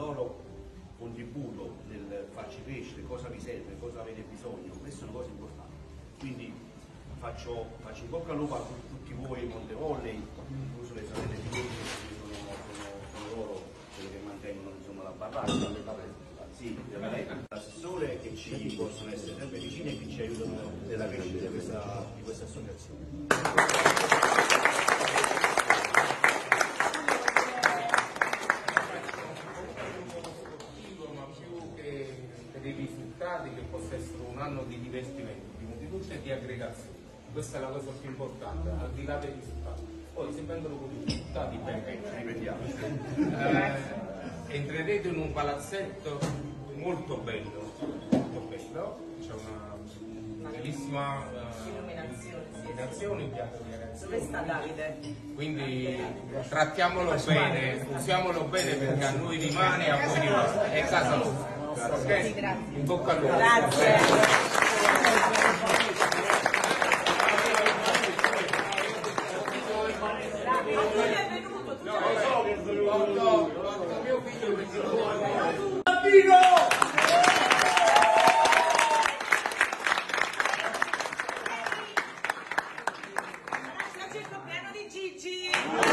loro contributo nel farci crescere, cosa vi serve, cosa avete bisogno, queste sono cose importanti. Quindi faccio in bocca al lupo a tutti voi Montevolley, incluso le sorelle di voi, sono loro quelli che mantengono insomma, la barracca, sì, l'assessore, che ci possono essere sempre vicini e che ci aiutano nella crescita di questa associazione. Dei risultati, che possa essere un anno di divertimento, prima di tutto, e di aggregazione. Questa è la cosa più importante, al di là dei risultati. Poi se vengono con i risultati, bene, ripetiamo. Entrerete in un palazzetto molto bello, c'è una bellissima illuminazione in piazza di Ragazzi. Dove sta Davide? Quindi trattiamolo bene, usiamolo bene, perché a noi rimane e a voi rimane, è casa nostra. Okay? Grazie. In bocca al lupo. Grazie. Mio figlio pieno di Gigi.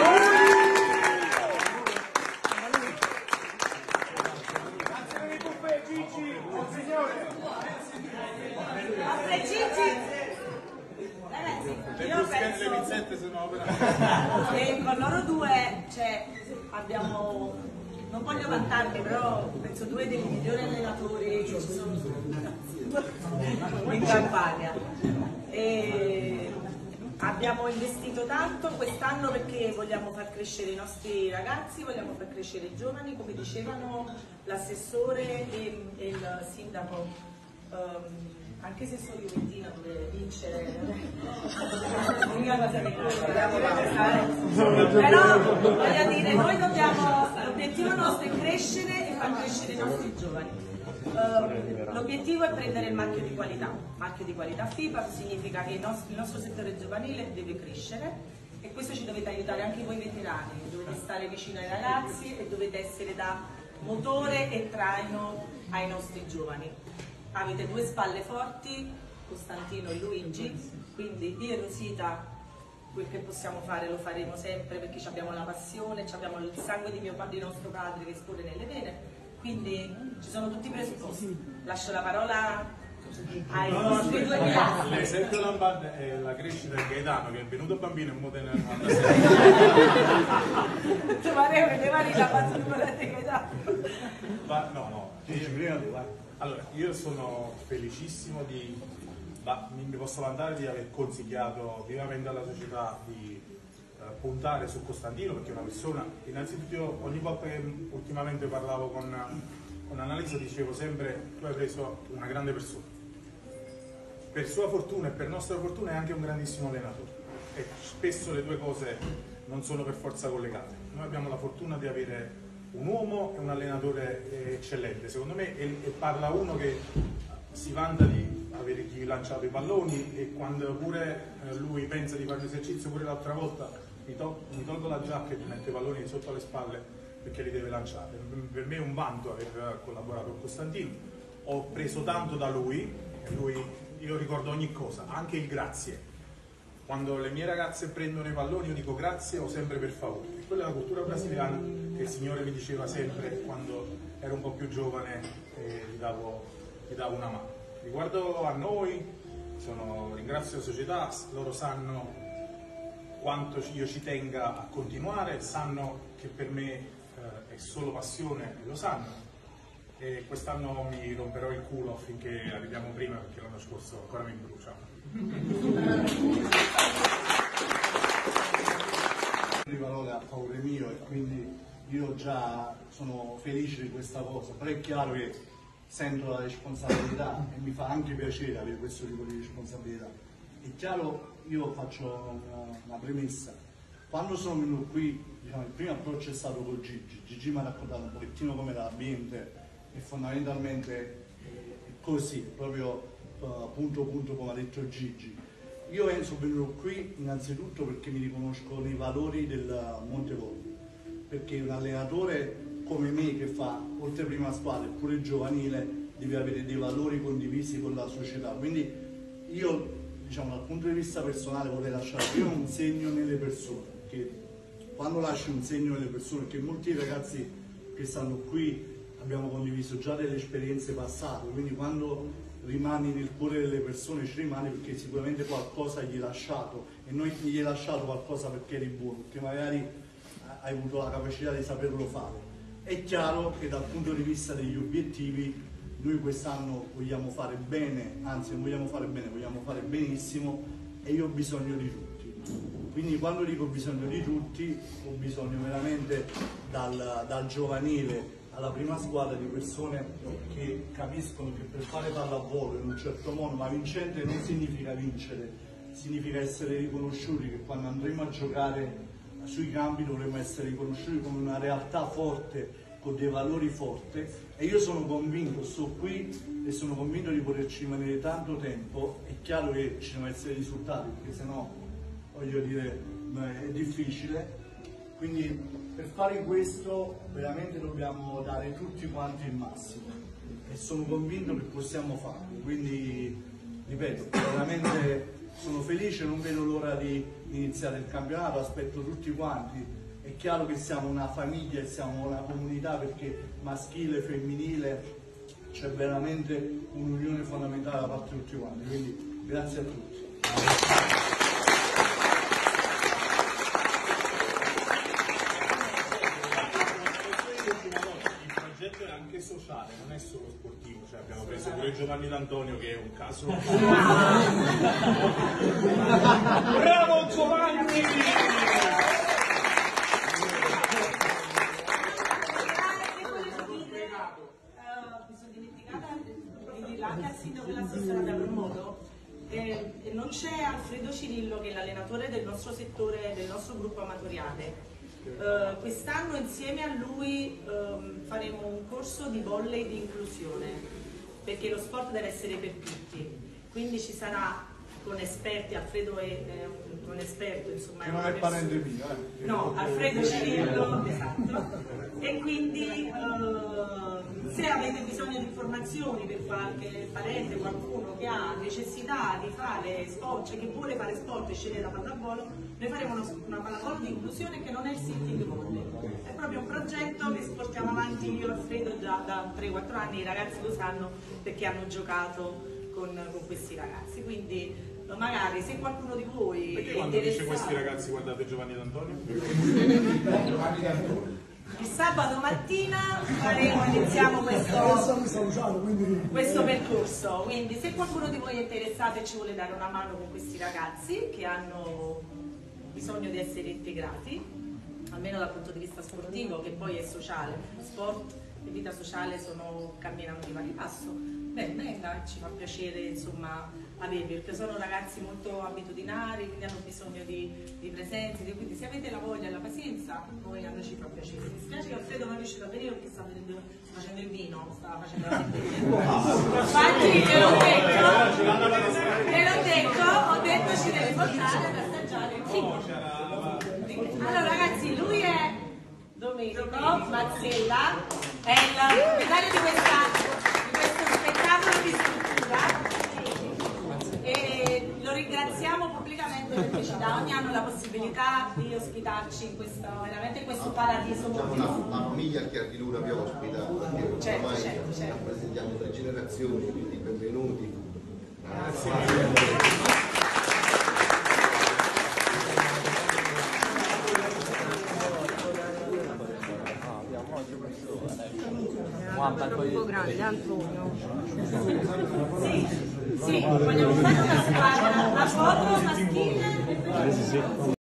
Le pizzette sono e con loro due abbiamo, non voglio vantarmi, però penso due dei migliori allenatori che ci sono in Campania. E abbiamo investito tanto quest'anno perché vogliamo far crescere i nostri ragazzi, vogliamo far crescere i giovani, come dicevano l'assessore e il sindaco. Anche se sono juventina dove vincere l'unica cosa che però voglio dire, noi dobbiamo, l'obiettivo nostro è crescere e far crescere i nostri giovani. L'obiettivo è prendere il marchio di qualità FIPAB, significa che il nostro settore giovanile deve crescere, e questo ci dovete aiutare anche voi veterani, dovete stare vicino ai ragazzi e dovete essere da motore e traino ai nostri giovani. Avete due spalle forti, Costantino e Luigi, quindi io e Rosita quel che possiamo fare lo faremo sempre, perché abbiamo la passione, abbiamo il sangue di nostro padre che scorre nelle vene, quindi ci sono tutti i presupposti. Lascio la parola ai nostri due pilastri. L'esempio Lambard è la crescita di Gaetano, che è venuto bambino e mo nel 96. Le vari la particolare di Gaetano. Allora, io sono felicissimo mi posso vantare di aver consigliato vivamente alla società di puntare su Costantino, perché è una persona, innanzitutto io ogni volta che ultimamente parlavo con Annalisa dicevo sempre: tu hai preso una grande persona, per sua fortuna e per nostra fortuna è anche un grandissimo allenatore, e spesso le due cose non sono per forza collegate. Noi abbiamo la fortuna di avere un uomo e un allenatore eccellente, secondo me, e parla uno che si vanta di avergli lanciato i palloni, e quando pure lui pensa di fare l'esercizio, pure l'altra volta mi tolgo la giacca e mi metto i palloni sotto le spalle perché li deve lanciare. Per me è un vanto aver collaborato con Costantino, ho preso tanto da lui, io ricordo ogni cosa, anche il grazie. Quando le mie ragazze prendono i palloni io dico grazie o sempre per favore. E quella è la cultura brasiliana che il Signore mi diceva sempre quando ero un po' più giovane, e gli davo una mano. Riguardo a noi, ringrazio la società, loro sanno quanto io ci tenga a continuare, sanno che per me è solo passione e lo sanno, e quest'anno mi romperò il culo affinché arriviamo prima, perché l'anno scorso ancora mi brucia. Parole a favore mio, e quindi io già sono felice di questa cosa, però è chiaro che sento la responsabilità e mi fa anche piacere avere questo tipo di responsabilità. È chiaro, io faccio una premessa: quando sono venuto qui, diciamo, il primo approccio è stato con Gigi mi ha raccontato un pochettino come era l'ambiente, e fondamentalmente è così, proprio punto come ha detto Gigi. Io sono venuto qui innanzitutto perché mi riconosco nei valori del Montevolley, perché un allenatore come me che fa oltre prima squadra e pure giovanile deve avere dei valori condivisi con la società. Quindi io, diciamo, dal punto di vista personale vorrei lasciare prima un segno nelle persone, perché quando lasci un segno nelle persone, perché molti ragazzi che stanno qui abbiamo condiviso già delle esperienze passate, quindi quando rimani nel cuore delle persone ci rimani perché sicuramente qualcosa gli hai lasciato, e non gli hai lasciato qualcosa perché eri buono, perché magari hai avuto la capacità di saperlo fare. È chiaro che dal punto di vista degli obiettivi noi quest'anno vogliamo fare bene, anzi non vogliamo fare bene, vogliamo fare benissimo, e io ho bisogno di tutti. Quindi quando dico bisogno di tutti, ho bisogno veramente dal giovanile alla prima squadra di persone che capiscono che per fare pallavolo in un certo modo, ma vincente non significa vincere, significa essere riconosciuti, che quando andremo a giocare sui campi dovremo essere riconosciuti come una realtà forte, con dei valori forti, e io sono convinto, sto qui e sono convinto di poterci rimanere tanto tempo. È chiaro che ci devono essere risultati, perché sennò, voglio dire, è difficile. Quindi per fare questo veramente dobbiamo dare tutti quanti il massimo, e sono convinto che possiamo farlo. Quindi, ripeto, veramente sono felice, non vedo l'ora di iniziare il campionato, aspetto tutti quanti. È chiaro che siamo una famiglia e siamo una comunità, perché maschile, femminile, c'è veramente un'unione fondamentale da parte di tutti quanti. Quindi grazie a tutti. È anche sociale, non è solo sportivo, cioè abbiamo preso pure Giovanni D'Antonio che è un caso. Bravo Giovanni! Mi sono dimenticata di dirla anche al sindaco dell'assessore da modo. Non c'è Alfredo Cirillo, che è l'allenatore del nostro settore, del nostro gruppo amatoriale. Quest'anno insieme a lui faremo un corso di volley di inclusione, perché lo sport deve essere per tutti, quindi ci sarà con esperti. Alfredo è un esperto, insomma, che non è parente mio, no, Alfredo Cirillo, esatto. E quindi se avete bisogno di informazioni per qualche parente, qualcuno che ha necessità di fare sport, cioè che vuole fare sport e sceglie la pallavolo, noi faremo una pallavolo di inclusione che non è il sitting volley, è proprio un progetto che portiamo avanti io e Alfredo già da 3-4 anni. I ragazzi lo sanno perché hanno giocato con questi ragazzi, quindi magari se qualcuno di voi perché è quando dice interessato... questi ragazzi guardate Giovanni D'Antonio? Il sabato mattina iniziamo questo percorso, quindi se qualcuno di voi è interessato e ci vuole dare una mano con questi ragazzi che hanno bisogno di essere integrati, almeno dal punto di vista sportivo, che poi è sociale, sport e vita sociale camminano di pari passo, beh, venga, ci fa piacere insomma avervi, perché sono ragazzi molto abitudinari, quindi hanno bisogno di presenze, quindi se avete la voglia e la pazienza, noi a noi ci fa piacere. Mi spiace che Alfredo non è riuscito a venire perché sta facendo il vino, stava facendo la vendetta. Infatti gliel'ho detto, ho detto ci deve portare ad assaggiare il vino. Allora ragazzi, lui è Domenico Mazzella, è il proprietario di questo spettacolo di struttura, e lo ringraziamo pubblicamente perché ci dà ogni anno la possibilità di ospitarci in questo paradiso. La famiglia che a di lui abbiamo ospitato, perché certo. rappresentiamo 3 generazioni, quindi benvenuti. Grazie. Troppo grande, Antonio. Sì, vogliamo fare una squadra, la foto maschile.